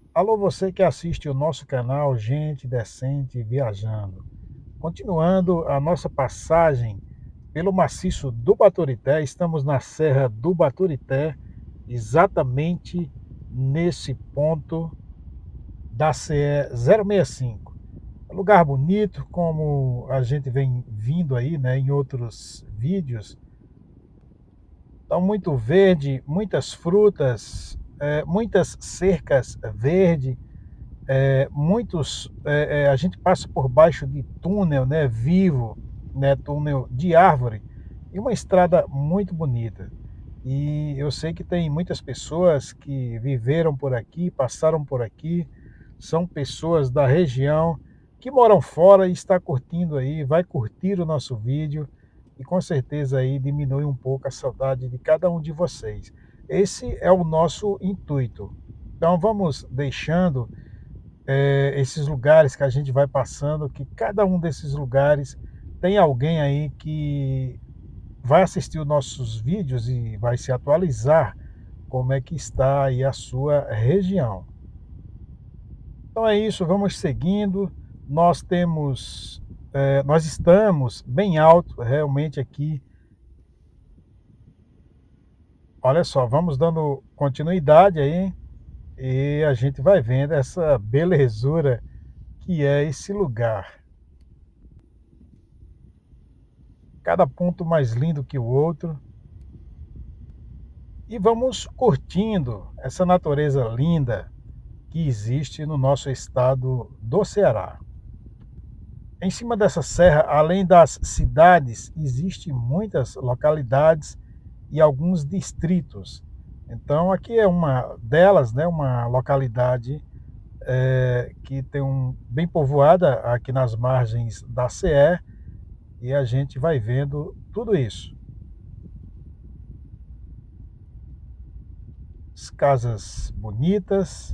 Alô, você que assiste o nosso canal Gente Decente Viajando. Continuando a nossa passagem pelo maciço do Baturité, estamos na Serra do Baturité, exatamente nesse ponto da CE 065. Lugar bonito, como a gente vem vindo aí, né, em outros vídeos. Então, muito verde, muitas frutas, muitas cercas verdes. A gente passa por baixo de túnel, né, vivo, né, túnel de árvore, e uma estrada muito bonita. E eu sei que tem muitas pessoas que viveram por aqui, passaram por aqui, são pessoas da região que moram fora e está curtindo aí, vai curtir o nosso vídeo e com certeza aí diminui um pouco a saudade de cada um de vocês. Esse é o nosso intuito. Então vamos deixando esses lugares que a gente vai passando, que cada um desses lugares tem alguém aí que vai assistir os nossos vídeos e vai se atualizar como é que está aí a sua região. Então é isso, vamos seguindo. Nós estamos bem alto realmente aqui. Olha só, vamos dando continuidade aí e a gente vai vendo essa belezura que é esse lugar. Cada ponto mais lindo que o outro. E vamos curtindo essa natureza linda que existe no nosso estado do Ceará. Em cima dessa serra, além das cidades, existem muitas localidades e alguns distritos. Então, aqui é uma delas, né, uma localidade que tem bem povoada aqui nas margens da CE, e a gente vai vendo tudo isso. As casas bonitas,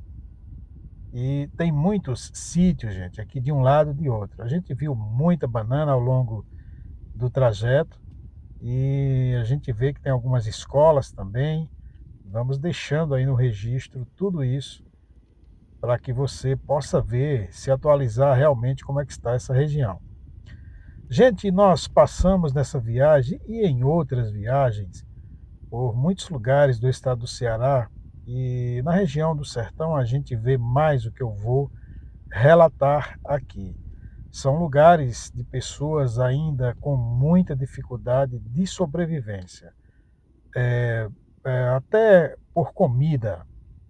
e tem muitos sítios, gente, aqui de um lado e de outro. A gente viu muita banana ao longo do trajeto e a gente vê que tem algumas escolas também. Vamos deixando aí no registro tudo isso para que você possa ver, se atualizar realmente como é que está essa região. Gente, nós passamos nessa viagem e em outras viagens por muitos lugares do estado do Ceará, e na região do Sertão a gente vê mais o que eu vou relatar aqui. São lugares de pessoas ainda com muita dificuldade de sobrevivência, até por comida.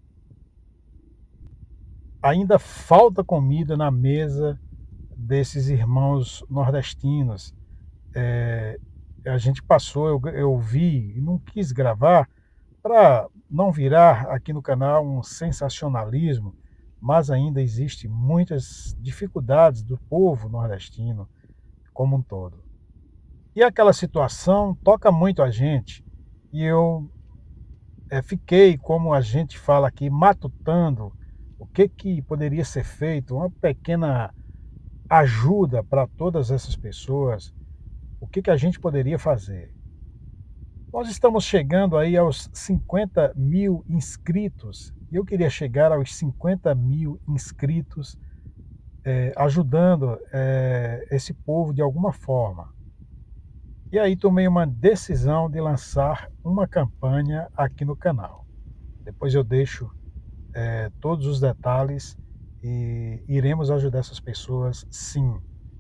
Ainda falta comida na mesa desses irmãos nordestinos. A gente passou, eu vi e não quis gravar para não virar aqui no canal um sensacionalismo, mas ainda existe muitas dificuldades do povo nordestino como um todo. E aquela situação toca muito a gente, e eu fiquei, como a gente fala aqui, matutando o que poderia ser feito, uma pequena ajuda para todas essas pessoas, o que a gente poderia fazer. Nós estamos chegando aí aos 50 mil inscritos, e eu queria chegar aos 50 mil inscritos, ajudando esse povo de alguma forma. E aí tomei uma decisão de lançar uma campanha aqui no canal. Depois eu deixo todos os detalhes e iremos ajudar essas pessoas, sim.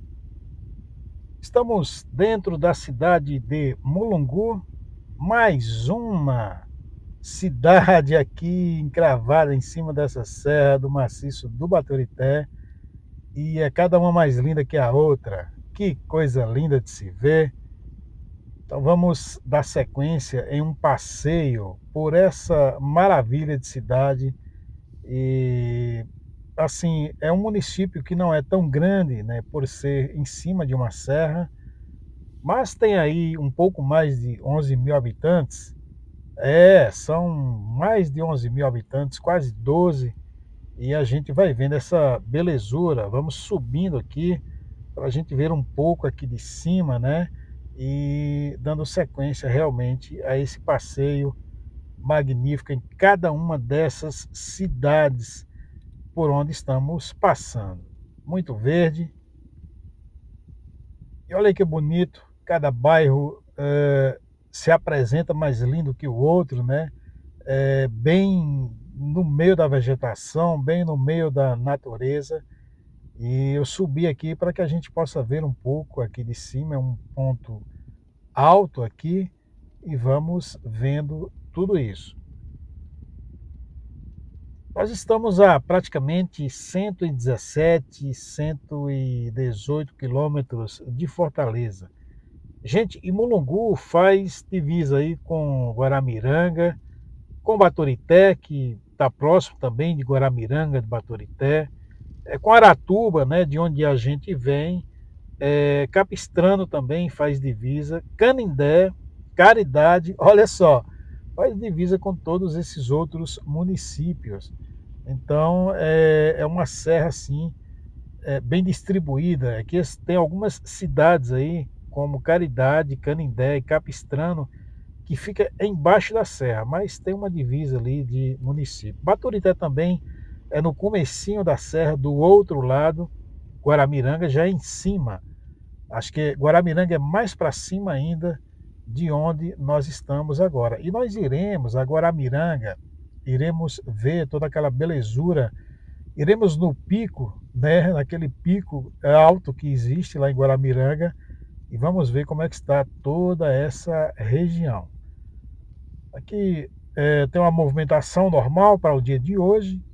Estamos dentro da cidade de Mulungu, mais uma cidade aqui encravada em cima dessa serra do maciço do Baturité, e é cada uma mais linda que a outra. Que coisa linda de se ver. Então vamos dar sequência em um passeio por essa maravilha de cidade. E assim, é um município que não é tão grande, né, por ser em cima de uma serra, mas tem aí um pouco mais de 11 mil habitantes. São mais de 11 mil habitantes, quase 12, e a gente vai vendo essa belezura. Vamos subindo aqui para a gente ver um pouco aqui de cima, né? E dando sequência realmente a esse passeio magnífico em cada uma dessas cidades por onde estamos passando. Muito verde. E olha que bonito, cada bairro se apresenta mais lindo que o outro, né? Bem no meio da vegetação, bem no meio da natureza. E eu subi aqui para que a gente possa ver um pouco aqui de cima, é um ponto alto aqui, e vamos vendo tudo isso. Nós estamos a praticamente 117, 118 quilômetros de Fortaleza. Gente, e Mulungu faz divisa aí com Guaramiranga, com Baturité, que está próximo também de Guaramiranga, de Baturité, com Aratuba, né, de onde a gente vem, Capistrano também faz divisa, Canindé, Caridade, olha só, faz divisa com todos esses outros municípios. Então é uma serra assim, bem distribuída. Aqui tem algumas cidades aí, como Caridade, Canindé e Capistrano, que fica embaixo da serra, mas tem uma divisa ali de município. Baturité também é no comecinho da serra, do outro lado. Guaramiranga já é em cima. Acho que Guaramiranga é mais para cima ainda de onde nós estamos agora. E nós iremos a Guaramiranga, iremos ver toda aquela belezura, iremos no pico, né, naquele pico alto que existe lá em Guaramiranga, e vamos ver como é que está toda essa região. Aqui tem uma movimentação normal para o dia de hoje.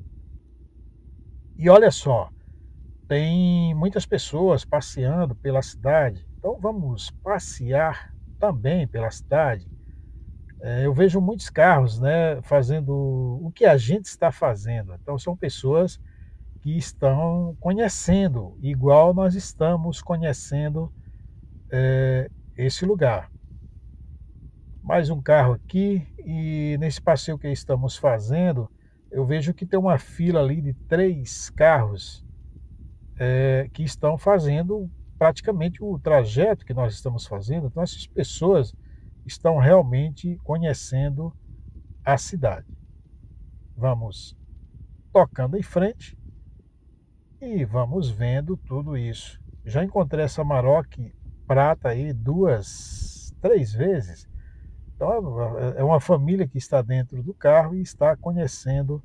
E olha só, tem muitas pessoas passeando pela cidade. Então vamos passear também pela cidade. Eu vejo muitos carros, né, fazendo o que a gente está fazendo. Então são pessoas que estão conhecendo, igual nós estamos conhecendo esse lugar. Mais um carro aqui, e nesse passeio que estamos fazendo, eu vejo que tem uma fila ali de 3 carros que estão fazendo praticamente o trajeto que nós estamos fazendo. Então essas pessoas estão realmente conhecendo a cidade. Vamos tocando em frente e vamos vendo tudo isso. Já encontrei essa Maroc prata aí 2, 3 vezes. Então é uma família que está dentro do carro e está conhecendo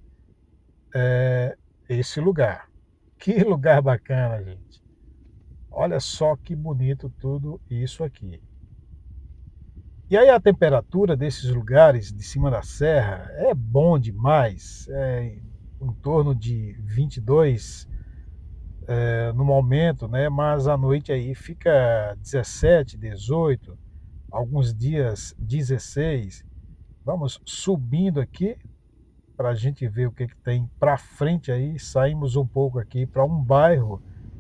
esse lugar. Que lugar bacana, gente. Olha só que bonito tudo isso aqui. E aí a temperatura desses lugares de cima da serra é bom demais. Em torno de 22 no momento, né? Mas à noite aí fica 17, 18, alguns dias 16. Vamos subindo aqui para a gente ver o que tem para frente aí. Saímos um pouco aqui para um bairro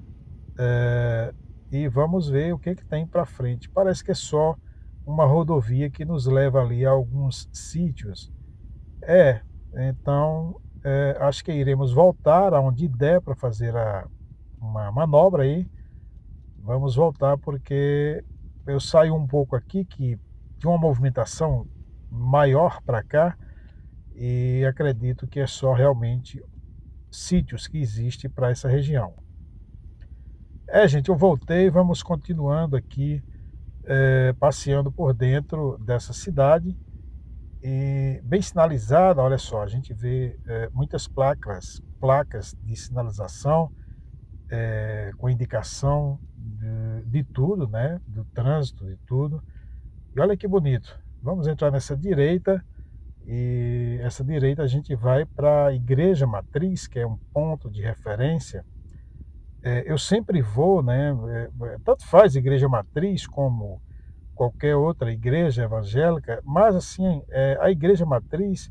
e vamos ver o que tem para frente. Parece que é só uma rodovia que nos leva ali a alguns sítios. Então acho que iremos voltar aonde der para fazer uma manobra aí. Vamos voltar porque eu saio um pouco aqui que de uma movimentação maior para cá, e acredito que é só realmente sítios que existem para essa região. Gente, eu voltei, vamos continuando aqui, passeando por dentro dessa cidade, e bem sinalizada. Olha só, a gente vê muitas placas de sinalização, com indicação de tudo, né, do trânsito e tudo. E olha que bonito, vamos entrar nessa direita, e essa direita a gente vai para a Igreja Matriz, que é um ponto de referência. Eu sempre vou, né, tanto faz Igreja Matriz como qualquer outra igreja evangélica, mas assim, a Igreja Matriz,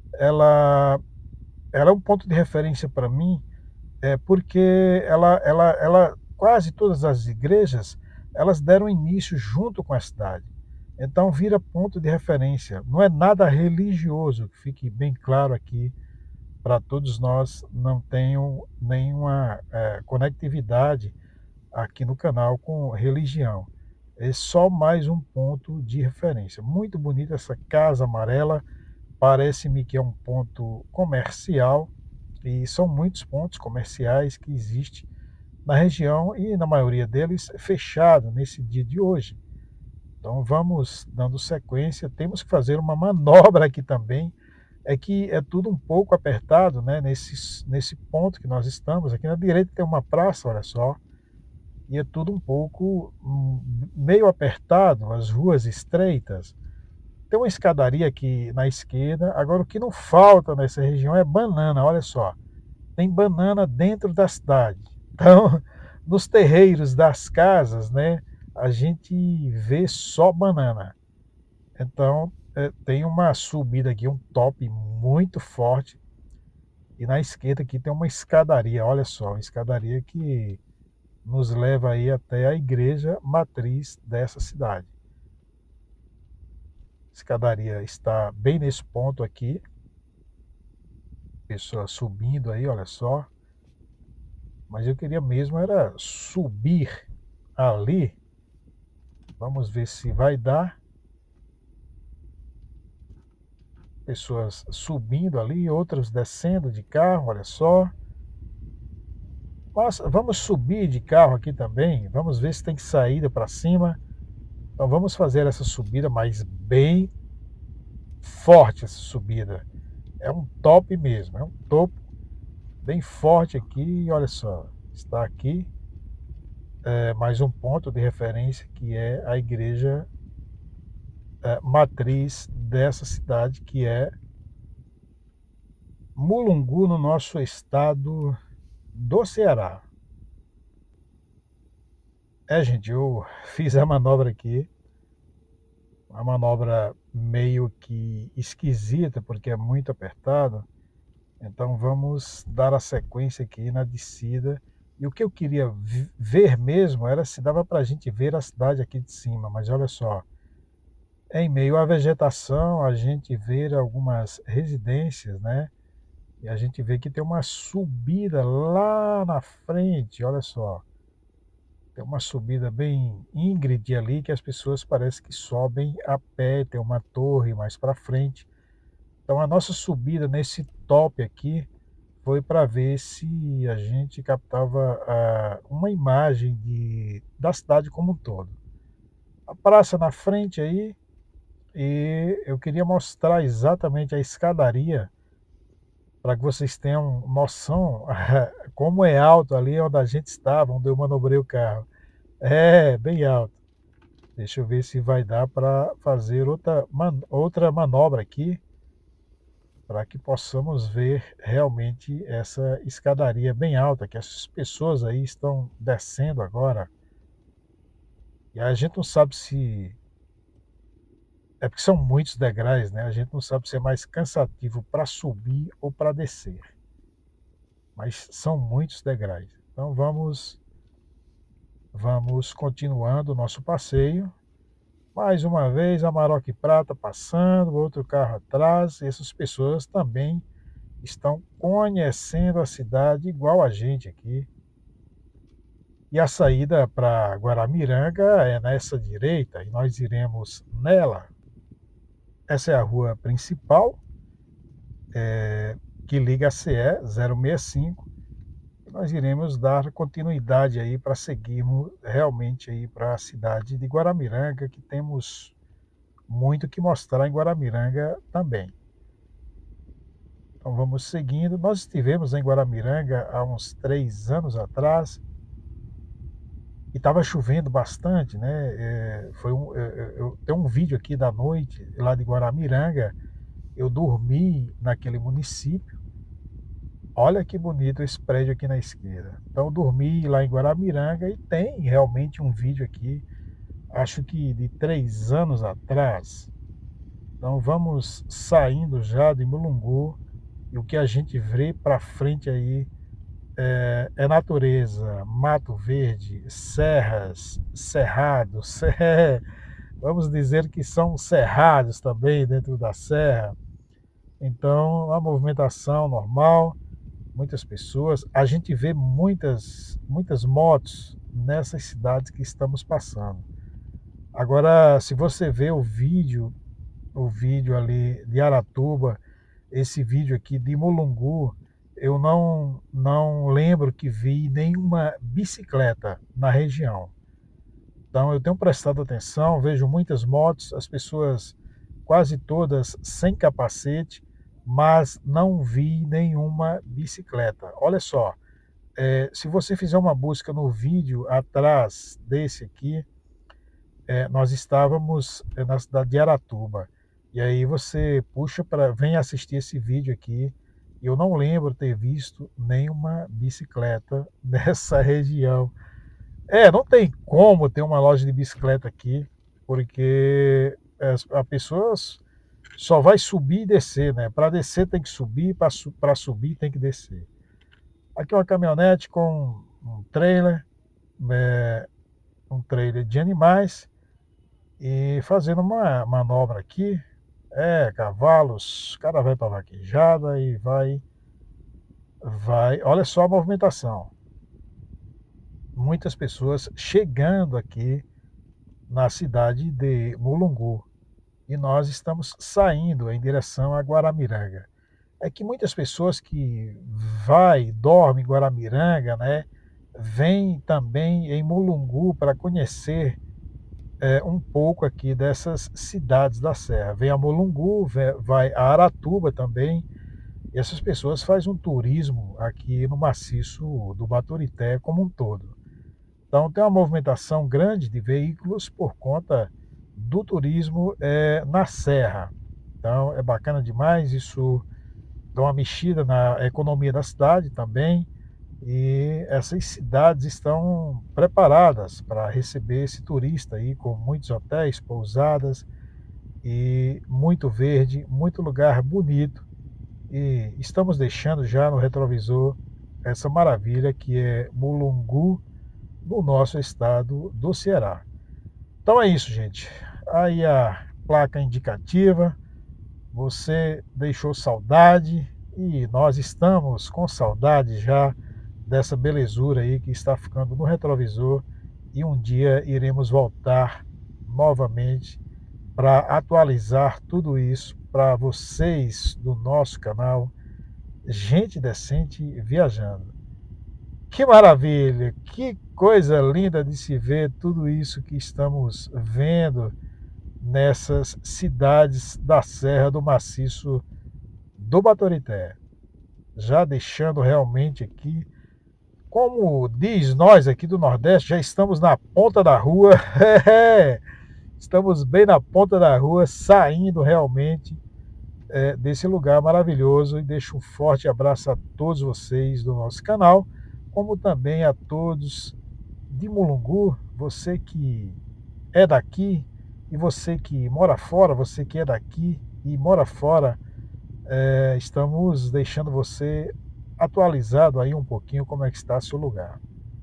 ela é um ponto de referência para mim, porque ela quase todas as igrejas, elas deram início junto com a cidade. Então vira ponto de referência. Não é nada religioso, que fique bem claro aqui para todos nós, não tenham nenhuma conectividade aqui no canal com religião. É só mais um ponto de referência. Muito bonita essa casa amarela, parece-me que é um ponto comercial, E são muitos pontos comerciais que existem na região e na maioria deles fechado nesse dia de hoje. Então vamos dando sequência, temos que fazer uma manobra aqui também, é que é tudo um pouco apertado, né, nesse ponto que nós estamos. Aqui na direita tem uma praça, olha só, e é tudo um pouco meio apertado, as ruas estreitas. Tem uma escadaria aqui na esquerda. Agora o que não falta nessa região é banana, olha só. Tem banana dentro da cidade. Então, nos terreiros das casas, né, a gente vê só banana. Então, tem uma subida aqui, um top muito forte. E na esquerda aqui tem uma escadaria, olha só, uma escadaria que nos leva aí até a igreja matriz dessa cidade. A escadaria está bem nesse ponto aqui. Pessoa subindo aí, olha só. Mas eu queria mesmo era subir ali. Vamos ver se vai dar. Pessoas subindo ali, outras descendo de carro, olha só. Mas vamos subir de carro aqui também. Vamos ver se tem saída para cima. Então vamos fazer essa subida, mas bem forte essa subida. É um top mesmo, é um topo bem forte aqui. Olha só, está aqui mais um ponto de referência que é a igreja matriz dessa cidade, que é Mulungu, no nosso estado do Ceará. Gente, eu fiz a manobra aqui, uma manobra meio que esquisita, porque é muito apertado. Então vamos dar a sequência aqui na descida. E o que eu queria ver mesmo era se dava para a gente ver a cidade aqui de cima. Mas olha só, em meio à vegetação, a gente vê algumas residências, né? E a gente vê que tem uma subida lá na frente, olha só. Tem uma subida bem íngreme ali, que as pessoas parecem que sobem a pé. Tem uma torre mais para frente. Então a nossa subida nesse top aqui foi para ver se a gente captava uma imagem da cidade como um todo. A praça na frente aí, e eu queria mostrar exatamente a escadaria para que vocês tenham noção como é alto ali onde a gente estava, onde eu manobrei o carro. É, bem alto. Deixa eu ver se vai dar para fazer outra manobra aqui, para que possamos ver realmente essa escadaria bem alta, que as pessoas aí estão descendo agora. E a gente não sabe se... É porque são muitos degraus, né? A gente não sabe se é mais cansativo para subir ou para descer. Mas são muitos degraus. Então vamos continuando o nosso passeio. Mais uma vez, Amarok Prata passando, outro carro atrás. Essas pessoas também estão conhecendo a cidade igual a gente aqui. E a saída para Guaramiranga é nessa direita, e nós iremos nela. Essa é a rua principal, que liga a CE 065. E nós iremos dar continuidade aí para seguirmos realmente aí para a cidade de Guaramiranga, que temos muito que mostrar em Guaramiranga também. Então vamos seguindo. Nós estivemos em Guaramiranga há uns 3 anos atrás e estava chovendo bastante, né? Eu tenho um vídeo aqui da noite lá de Guaramiranga. Eu dormi naquele município. Olha que bonito esse prédio aqui na esquerda. Então eu dormi lá em Guaramiranga e tem realmente um vídeo aqui, acho que de 3 anos atrás. Então vamos saindo já de Mulungu. E o que a gente vê para frente aí é natureza, mato verde, serras, cerrados. Vamos dizer que são cerrados também dentro da serra. Então a movimentação normal, muitas pessoas. A gente vê muitas motos nessas cidades que estamos passando. Agora, se você vê o vídeo ali de Aratuba, esse vídeo aqui de Mulungu, eu não lembro que vi nenhuma bicicleta na região. Então eu tenho prestado atenção, vejo muitas motos, as pessoas quase todas sem capacete, mas não vi nenhuma bicicleta. Olha só, se você fizer uma busca no vídeo atrás desse aqui, nós estávamos na cidade de Aratuba. E aí você puxa para, vem assistir esse vídeo aqui. Eu não lembro ter visto nenhuma bicicleta nessa região. Não tem como ter uma loja de bicicleta aqui, porque a pessoa só vai subir e descer, né? Para descer tem que subir, para subir tem que descer. Aqui é uma caminhonete com é, um trailer de animais e fazendo uma manobra aqui. Cavalos, o cara vai para vaquejada e vai. Olha só a movimentação. Muitas pessoas chegando aqui na cidade de Mulungu e nós estamos saindo em direção a Guaramiranga. É que muitas pessoas que dormem em Guaramiranga, né, vêm também em Mulungu para conhecer um pouco aqui dessas cidades da Serra. Vem a Mulungu, vai a Aratuba também, e essas pessoas fazem um turismo aqui no maciço do Baturité como um todo. Então tem uma movimentação grande de veículos por conta do turismo na Serra. Então é bacana demais, isso dá uma mexida na economia da cidade também, e essas cidades estão preparadas para receber esse turista aí, com muitos hotéis, pousadas e muito verde, muito lugar bonito. E estamos deixando já no retrovisor essa maravilha que é Mulungu, no nosso estado do Ceará. Então é isso, gente. Aí a placa indicativa, você deixou saudade e nós estamos com saudade já dessa belezura aí que está ficando no retrovisor, e um dia iremos voltar novamente para atualizar tudo isso para vocês do nosso canal Gente Decente Viajando. Que maravilha, que coisa linda de se ver tudo isso que estamos vendo nessas cidades da Serra do Maciço do Baturité. Já deixando realmente aqui, como diz nós aqui do Nordeste, já estamos na ponta da rua. Estamos bem na ponta da rua, saindo realmente desse lugar maravilhoso. E deixo um forte abraço a todos vocês do nosso canal, como também a todos de Mulungu, você que é daqui e você que mora fora, você que é daqui e mora fora, estamos deixando você atualizado aí um pouquinho como é que está seu lugar.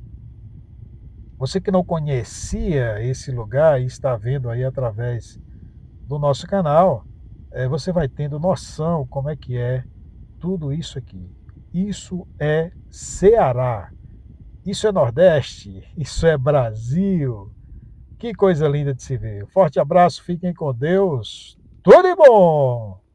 Você que não conhecia esse lugar e está vendo aí através do nosso canal, você vai tendo noção como é que é tudo isso aqui. Isso é Ceará, isso é Nordeste, isso é Brasil. Que coisa linda de se ver. Forte abraço, fiquem com Deus. Tudo de bom!